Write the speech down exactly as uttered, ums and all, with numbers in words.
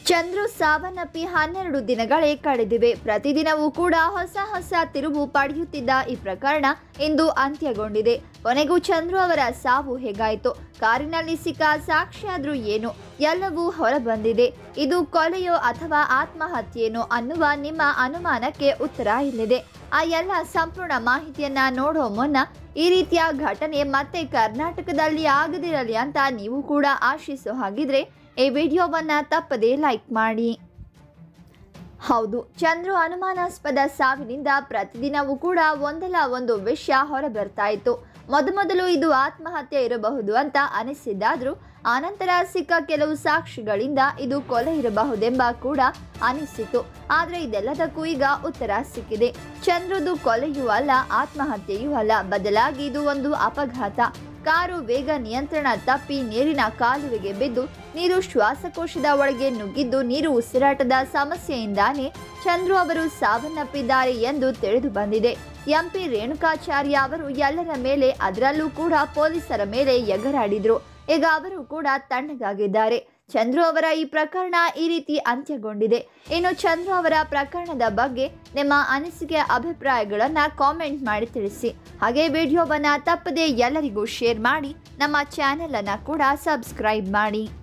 ಚಂದ್ರು ಸಾವನ್ನಪ್ಪಿ ಹನ್ನೆರಡು ದಿನಗಳೇ ಕಳೆದಿವೆ. ಪ್ರತಿದಿನವೂ ಕೂಡ ಹೊಸ ಹೊಸ ತಿರುವು ಪಡೆಯುತ್ತಿದ್ದ ಈ ಪ್ರಕರಣ ಇಂದು ಅಂತ್ಯಗೊಂಡಿದೆ. ಕೊನೆಗೂ ಚಂದ್ರು ಅವರ ಸಾವು ಹೇಗಾಯಿತು, ಕಾರಿನಲ್ಲಿ ಸಿಕ್ಕ ಸಾಕ್ಷಿಯಾದ್ರೂ ಏನು, ಎಲ್ಲವೂ ಹೊರಬಂದಿದೆ. ಇದು ಕೊಲೆಯೋ ಅಥವಾ ಆತ್ಮಹತ್ಯೆನೋ ಅನ್ನುವ ನಿಮ್ಮ ಅನುಮಾನಕ್ಕೆ ಉತ್ತರ ಇಲ್ಲಿದೆ. ಆ ಎಲ್ಲ ಸಂಪೂರ್ಣ ಮಾಹಿತಿಯನ್ನ ನೋಡೋ ಮುನ್ನ ಈ ರೀತಿಯ ಘಟನೆ ಮತ್ತೆ ಕರ್ನಾಟಕದಲ್ಲಿ ಆಗದಿರಲಿ ಅಂತ ನೀವು ಕೂಡ ಆಶಿಸೋ ಹಾಗಿದ್ರೆ ಈ ವಿಡಿಯೋವನ್ನು ತಪ್ಪದೇ ಲೈಕ್ ಮಾಡಿ. ಹೌದು, ಚಂದ್ರು ಅನುಮಾನಾಸ್ಪದ ಸಾವಿನಿಂದ ಪ್ರತಿದಿನವೂ ಕೂಡ ಒಂದಲ್ಲ ಒಂದು ವಿಷಯ ಹೊರಬರ್ತಾ ಇತ್ತು. ಮೊದಮೊದಲು ಇದು ಆತ್ಮಹತ್ಯೆ ಇರಬಹುದು ಅಂತ ಅನಿಸಿದ್ದಾದ್ರೂ ಆನಂತರ ಸಿಕ್ಕ ಕೆಲವು ಸಾಕ್ಷಿಗಳಿಂದ ಇದು ಕೊಲೆ ಇರಬಹುದೆಂಬ ಕೂಡ ಅನಿಸಿತು. ಆದರೆ ಇದೆಲ್ಲದಕ್ಕೂ ಈಗ ಉತ್ತರ ಸಿಕ್ಕಿದೆ. ಚಂದ್ರದು ಕೊಲೆಯೂ ಅಲ್ಲ, ಆತ್ಮಹತ್ಯೆಯೂ ಅಲ್ಲ, ಬದಲಾಗಿ ಇದು ಒಂದು ಅಪಘಾತ. ಕಾರು ವೇಗ ನಿಯಂತ್ರಣ ತಪ್ಪಿ ನೀರಿನ ಕಾಲುವೆಗೆ ಬಿದ್ದು ನೀರು ಶ್ವಾಸಕೋಶದ ಒಳಗೆ ನುಗ್ಗಿದ್ದು ನೀರು ಉಸಿರಾಟದ ಸಮಸ್ಯೆಯಿಂದಾನೇ ಚಂದ್ರು ಅವರು ಸಾವನ್ನಪ್ಪಿದ್ದಾರೆ ಎಂದು ತಿಳಿದು ಬಂದಿದೆ. ಎಂಪಿ ರೇಣುಕಾಚಾರ್ಯ ಅವರು ಎಲ್ಲರ ಮೇಲೆ, ಅದರಲ್ಲೂ ಕೂಡ ಪೊಲೀಸರ ಮೇಲೆ ಎಗರಾಡಿದ್ರು. ಈಗ ಅವರು ಕೂಡ ತಣ್ಣಗಾಗಿದ್ದಾರೆ. ಚಂದ್ರು ಅವರ ಈ ಪ್ರಕರಣ ಈ ರೀತಿ ಅಂತ್ಯಗೊಂಡಿದೆ. ಇನ್ನು ಚಂದ್ರು ಅವರ ಪ್ರಕರಣದ ಬಗ್ಗೆ ನಿಮ್ಮ ಅನಿಸಿಕೆ ಅಭಿಪ್ರಾಯಗಳನ್ನು ಕಾಮೆಂಟ್ ಮಾಡಿ ತಿಳಿಸಿ. ಹಾಗೆ ವಿಡಿಯೋವನ್ನು ತಪ್ಪದೆ ಎಲ್ಲರಿಗೂ ಶೇರ್ ಮಾಡಿ, ನಮ್ಮ ಚಾನೆಲ್ ಅನ್ನು ಕೂಡ ಸಬ್ಸ್ಕ್ರೈಬ್ ಮಾಡಿ.